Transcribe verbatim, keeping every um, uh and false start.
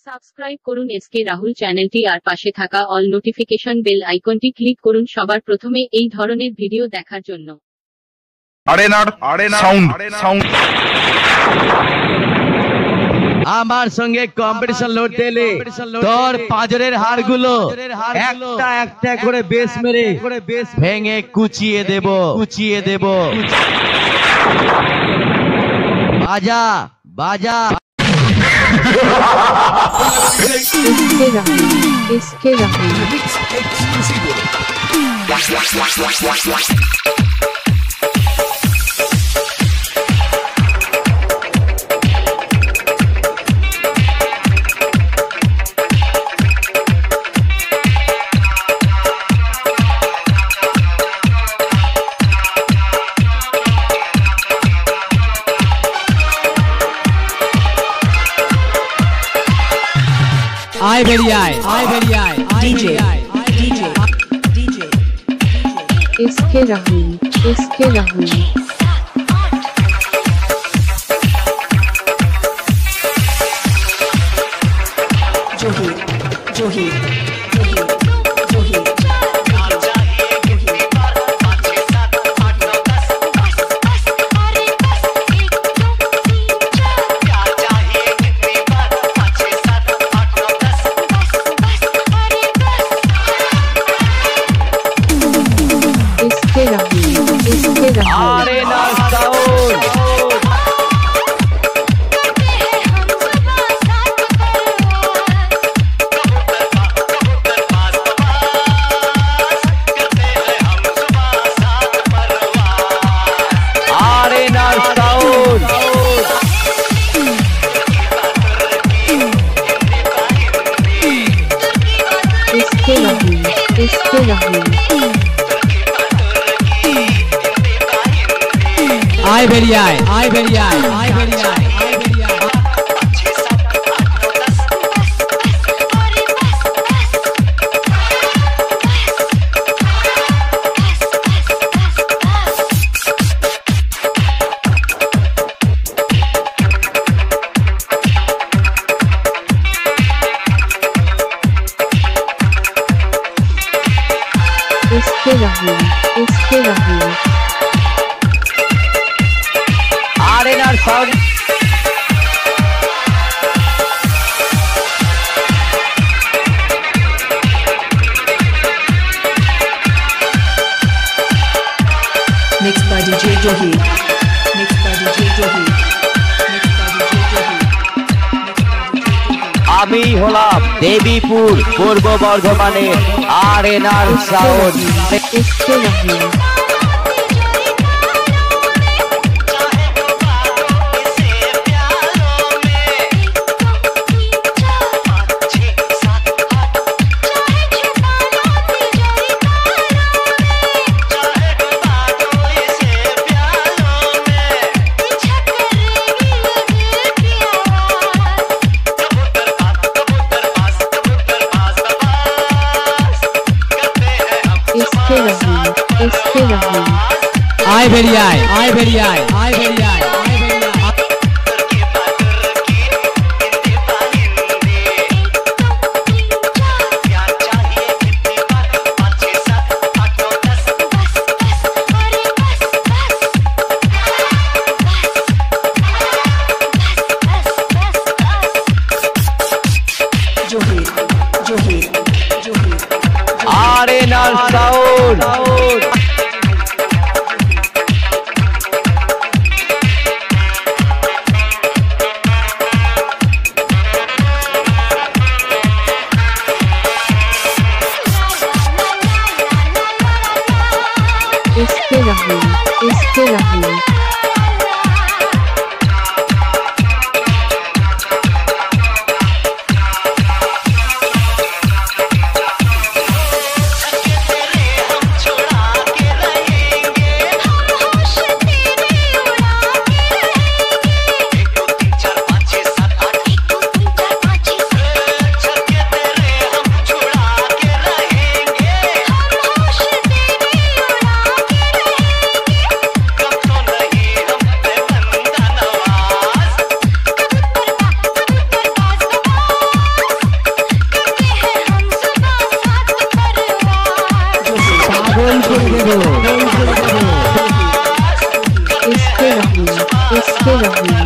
Subscribe করুন SK Rahul চ্যানেলটি আর পাশে থাকা অল নোটিফিকেশন বেল আইকনটি ক্লিক করুন সবার প্রথমে এই ধরনের ভিডিও দেখার জন্য। আরেনার সাউন্ড সাউন্ড আমার সঙ্গে কম্পিটিশন লড়তে এলে তোর পাঁজরের হাড়গুলো একটা একটা করে বেশ মেরে ভেঙে কুচিয়ে দেব কুচিয়ে দেব বাজা বাজা। এসকে রাহুল এসকে রাহুল आए बेरी आए आए बेरी आए DJ DJ DJ SK Rahul SK Rahul जोही जोही R N R sound R N R sound SK Rahul SK Rahul आए बेरी आए आए बेरी आए आए बेरी आए आए बेरी आए SK Rahul SK Rahul R N R sound Mixed by D J Johi. Mixed by D J Johi. Mixed by D J Johi. আমি হলাম দেবীপুর পূর্ব বর্ধমানের R N R sound. SK Rahul SK Rahul SK Rahul आए बेरी आए आए बेरी आए आए बेरी आए आए बेरी आए Johi. Johi. Johi. R N R sound SK Rahul SK Rahul छोड़ দেবো। इसके रही इसके रही